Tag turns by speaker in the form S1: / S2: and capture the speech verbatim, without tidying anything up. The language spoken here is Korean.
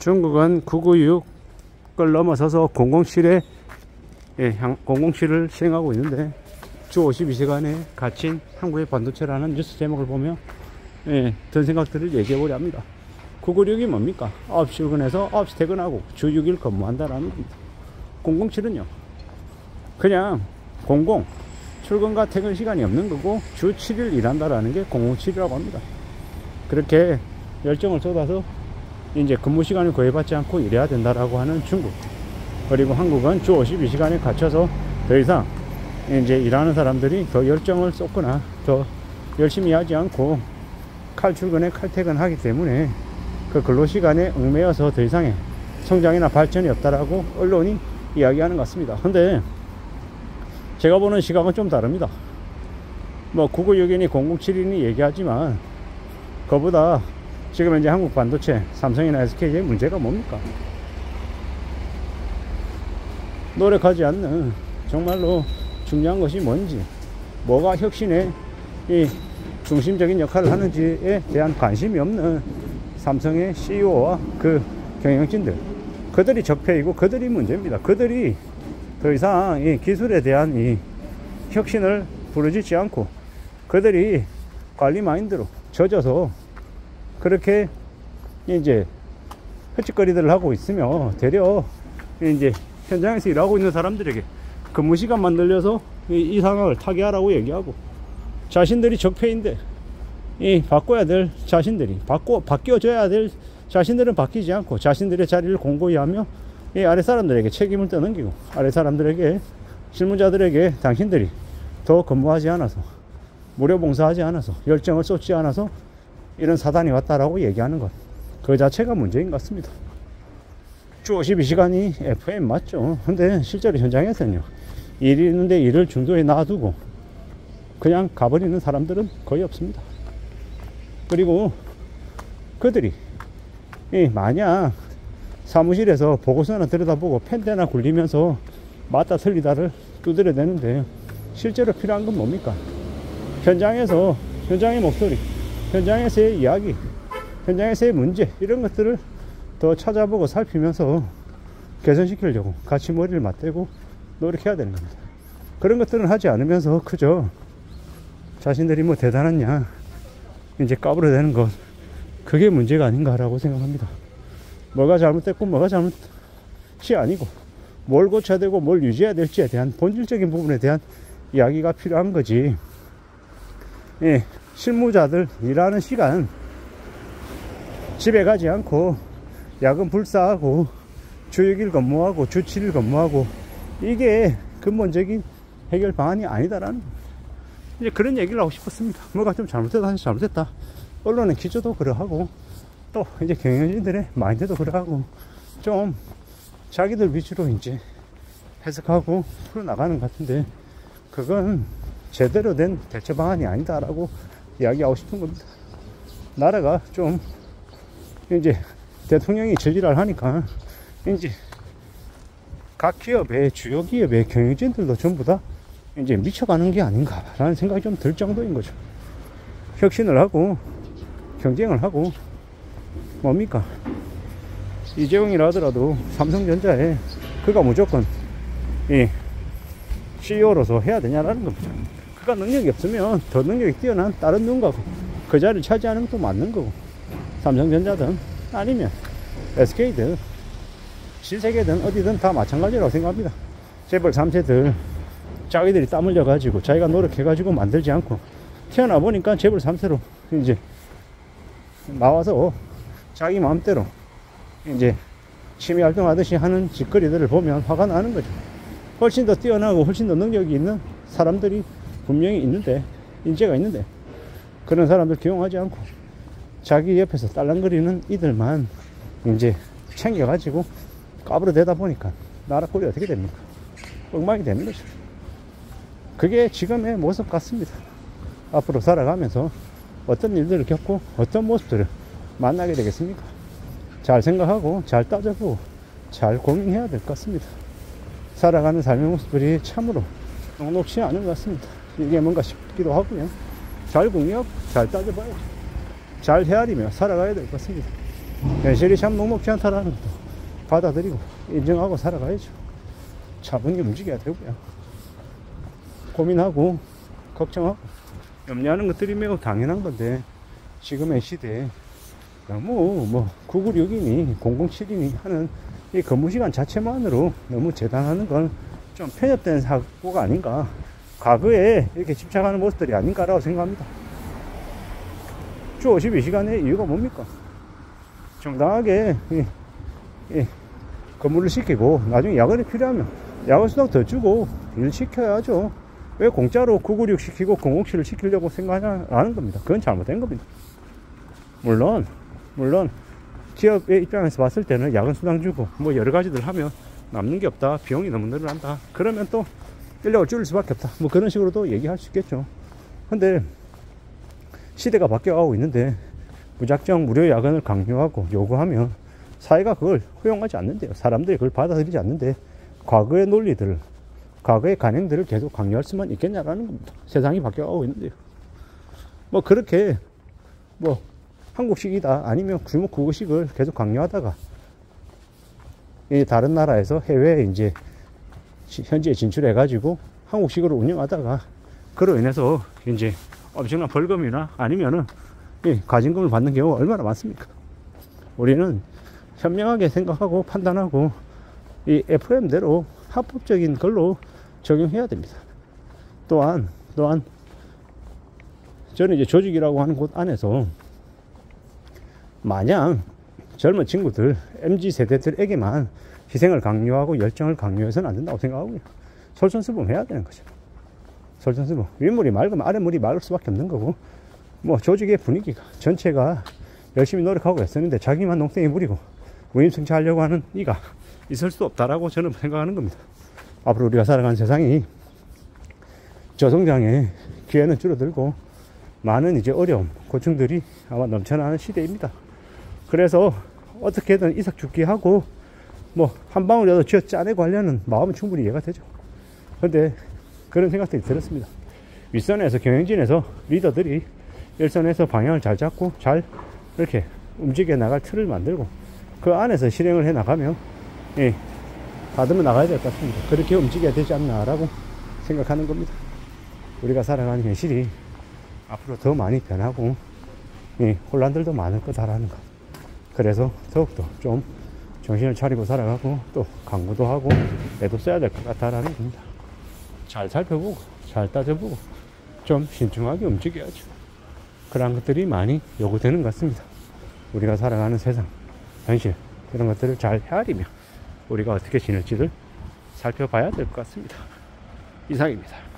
S1: 중국은 구구육을 넘어서서 공공칠에 예, 공공칠을 시행하고 있는데 주 오십이 시간에 갇힌 한국의 반도체라는 뉴스 제목을 보며 예, 든 생각들을 얘기해보려 합니다. 구구육이 뭡니까? 아홉 시 출근해서 아홉 시 퇴근하고 주 육 일 근무한다라는 겁니다. 공공칠은요 그냥 공공 출근과 퇴근 시간이 없는 거고 주 칠 일 일한다라는 게 공공칠이라고 합니다. 그렇게 열정을 쏟아서 이제 근무 시간을 구애받지 않고 일해야 된다라고 하는 중국, 그리고 한국은 주 오십이 시간에 갇혀서 더 이상 이제 일하는 사람들이 더 열정을 쏟거나 더 열심히 하지 않고 칼출근에 칼퇴근하기 때문에 그 근로시간에 얽매여서 더 이상의 성장이나 발전이 없다라고 언론이 이야기하는 것 같습니다. 근데 제가 보는 시각은 좀 다릅니다. 뭐 구구육이니 공공칠이니 얘기하지만 그보다 지금 현재 한국 반도체 삼성이나 에스케이의 문제가 뭡니까? 노력하지 않는 정말로 중요한 것이 뭔지, 뭐가 혁신의 이 중심적인 역할을 하는지에 대한 관심이 없는 삼성의 씨이오와 그 경영진들, 그들이 적폐이고 그들이 문제입니다. 그들이 더 이상 이 기술에 대한 이 혁신을 부르짖지 않고 그들이 관리 마인드로 젖어서 그렇게 이제 헛짓거리들을 하고 있으며 되려 이제 현장에서 일하고 있는 사람들에게 근무 시간만 늘려서 이, 이 상황을 타개하라고 얘기하고, 자신들이 적폐인데 이 바꿔야 될 자신들이 바꿔 바뀌어져야 될 자신들은 바뀌지 않고 자신들의 자리를 공고히 하며 이 아래 사람들에게 책임을 떠넘기고, 아래 사람들에게 실무자들에게 당신들이 더 근무하지 않아서 무료 봉사하지 않아서 열정을 쏟지 않아서 이런 사단이 왔다라고 얘기하는 것, 그 자체가 문제인 것 같습니다. 주 오십이 시간이 에프엠 맞죠. 근데 실제로 현장에서는요 일이 있는데 일을 중도에 놔두고 그냥 가버리는 사람들은 거의 없습니다. 그리고 그들이 이 만약 사무실에서 보고서나 들여다보고 펜대나 굴리면서 맞다 틀리다를 두드려대는데 실제로 필요한 건 뭡니까? 현장에서 현장의 목소리, 현장에서의 이야기, 현장에서의 문제, 이런 것들을 더 찾아보고 살피면서 개선시키려고 같이 머리를 맞대고 노력해야 되는 겁니다. 그런 것들은 하지 않으면서 그저 자신들이 뭐 대단하냐 이제 까불어대는 것, 그게 문제가 아닌가라고 생각합니다. 뭐가 잘못됐고 뭐가 잘못이 아니고 뭘 고쳐야 되고 뭘 유지해야 될지에 대한 본질적인 부분에 대한 이야기가 필요한 거지. 예, 실무자들 일하는 시간 집에 가지 않고 야근 불사하고 주 육 일 근무하고 주 칠 일 근무하고 이게 근본적인 해결 방안이 아니다라는, 이제 그런 얘기를 하고 싶었습니다. 뭐가 좀 잘못됐다 하니 잘못됐다, 언론의 기조도 그러하고 또 이제 경영진들의 마인드도 그러하고 좀 자기들 위주로 이제 해석하고 풀어나가는 것 같은데 그건 제대로 된 대처 방안이 아니다라고 이야기하고 싶은 겁니다. 나라가 좀 이제 대통령이 저지랄 하니까 이제 각 기업의 주요 기업의 경영진들도 전부 다 이제 미쳐가는 게 아닌가라는 생각이 좀 들 정도인 거죠. 혁신을 하고 경쟁을 하고 뭡니까? 이재용이라 하더라도 삼성전자에 그가 무조건 이 씨이오로서 해야 되냐라는 겁니다. 그가 능력이 없으면 더 능력이 뛰어난 다른 누군가고 그 자리를 차지하는 것도 맞는 거고, 삼성전자든 아니면 에스케이든 신세계든 어디든 다 마찬가지라고 생각합니다. 재벌 삼 세들 자기들이 땀 흘려 가지고 자기가 노력해 가지고 만들지 않고 태어나 보니까 재벌 삼 세로 이제 나와서 자기 마음대로 이제 취미 활동하듯이 하는 짓거리들을 보면 화가 나는 거죠. 훨씬 더 뛰어나고 훨씬 더 능력이 있는 사람들이 분명히 있는데, 인재가 있는데 그런 사람들 기용하지 않고 자기 옆에서 딸랑거리는 이들만 이제 챙겨가지고 까불어대다 보니까 나라 꼴이 어떻게 됩니까? 엉망이 되는 거죠. 그게 지금의 모습 같습니다. 앞으로 살아가면서 어떤 일들을 겪고 어떤 모습들을 만나게 되겠습니까? 잘 생각하고 잘 따져보고 잘 고민해야 될 것 같습니다. 살아가는 삶의 모습들이 참으로 녹록치 않은 것 같습니다. 이게 뭔가 싶기도 하고요. 잘 궁리하고 잘 따져봐야죠. 잘 헤아리며 살아가야 될 것 같습니다. 현실이 참 녹록지 않다라는 것도 받아들이고 인정하고 살아가야죠. 차분히 움직여야 되고요. 고민하고 걱정하고 염려하는 것들이 매우 당연한 건데, 지금의 시대에 너무 뭐 구구육이니 공공칠이니 하는 이 근무 시간 자체만으로 너무 재단하는 건 좀 편협된 사고가 아닌가, 과거에 이렇게 집착하는 모습들이 아닌가라고 생각합니다. 주 오십이 시간의 이유가 뭡니까? 정당하게 이, 이 근무를 시키고 나중에 야근이 필요하면 야근 수당 더 주고 일 시켜야죠. 왜 공짜로 구구육 시키고 공공칠을 시키려고 생각하냐는 겁니다. 그건 잘못된 겁니다. 물론 물론 기업의 입장에서 봤을 때는 야근 수당 주고 뭐 여러 가지들 하면 남는 게 없다, 비용이 너무 늘어난다, 그러면 또 인력을 줄일 수밖에 없다, 뭐 그런 식으로도 얘기할 수 있겠죠. 근데 시대가 바뀌어가고 있는데 무작정 무료 야근을 강요하고 요구하면 사회가 그걸 허용하지 않는데요. 사람들이 그걸 받아들이지 않는데 과거의 논리들을, 과거의 관행들을 계속 강요할 수만 있겠냐라는 겁니다. 세상이 바뀌어가고 있는데요. 뭐 그렇게 뭐 한국식이다 아니면 규모 구구식을 계속 강요하다가 이 다른 나라에서 해외에 이제 현지에 진출해 가지고 한국식으로 운영하다가 그로 인해서 이제 엄청난 벌금이나 아니면은 이 과징금을 받는 경우가 얼마나 많습니까? 우리는 현명하게 생각하고 판단하고 이 에프엠대로 합법적인 걸로 적용해야 됩니다. 또한 또한 저는 이제 조직이라고 하는 곳 안에서 마냥 젊은 친구들, 엠지 세대들에게만 희생을 강요하고 열정을 강요해서는 안 된다고 생각하고요. 솔선수범해야 되는 거죠. 솔선수범. 윗물이 맑으면 아랫물이 맑을 수밖에 없는 거고, 뭐 조직의 분위기가 전체가 열심히 노력하고 했었는데 자기만 농땡이 부리고 무임승차하려고 하는 이가 있을 수 없다라고 저는 생각하는 겁니다. 앞으로 우리가 살아가는 세상이 저성장의 기회는 줄어들고 많은 이제 어려움, 고충들이 아마 넘쳐나는 시대입니다. 그래서 어떻게든 이삭죽기하고 뭐 한 방울이라도 쥐어 짜내고 하려는 마음은 충분히 이해가 되죠. 그런데 그런 생각들이 들었습니다. 윗선에서 경영진에서 리더들이 일선에서 방향을 잘 잡고 잘 이렇게 움직여 나갈 틀을 만들고 그 안에서 실행을 해 나가면 예, 다듬어 나가야 될 것 같습니다. 그렇게 움직여야 되지 않나라고 생각하는 겁니다. 우리가 살아가는 현실이 앞으로 더 많이 변하고 예, 혼란들도 많을 거다라는 것. 그래서 더욱더 좀 정신을 차리고 살아가고 또 강구도 하고 애도 써야 될 것 같다라는 겁니다. 잘 살펴보고 잘 따져보고 좀 신중하게 움직여야죠. 그런 것들이 많이 요구되는 것 같습니다. 우리가 살아가는 세상, 현실 이런 것들을 잘 헤아리며 우리가 어떻게 지낼지를 살펴봐야 될 것 같습니다. 이상입니다.